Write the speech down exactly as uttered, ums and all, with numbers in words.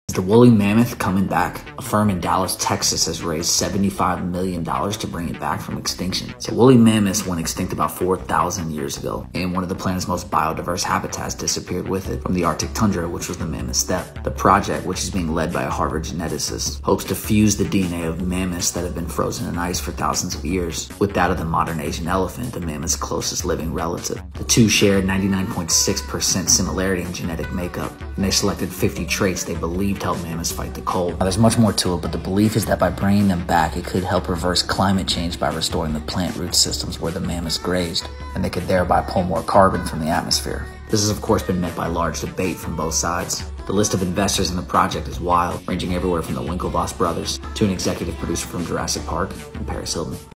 Is the woolly mammoth coming back? A firm in Dallas, Texas has raised seventy-five million dollars to bring it back from extinction. So woolly mammoths went extinct about four thousand years ago, and one of the planet's most biodiverse habitats disappeared with it from the Arctic tundra, which was the mammoth steppe. The project, which is being led by a Harvard geneticist, hopes to fuse the D N A of mammoths that have been frozen in ice for thousands of years with that of the modern Asian elephant, the mammoth's closest living relative. The two shared ninety-nine point six percent similarity in genetic makeup, and they selected fifty traits they believed help mammoths fight the cold. Now, there's much more to it, but the belief is that by bringing them back, it could help reverse climate change by restoring the plant root systems where the mammoths grazed, and they could thereby pull more carbon from the atmosphere. This has of course been met by large debate from both sides. The list of investors in the project is wild, ranging everywhere from the Winklevoss brothers to an executive producer from Jurassic Park and Paris Hilton.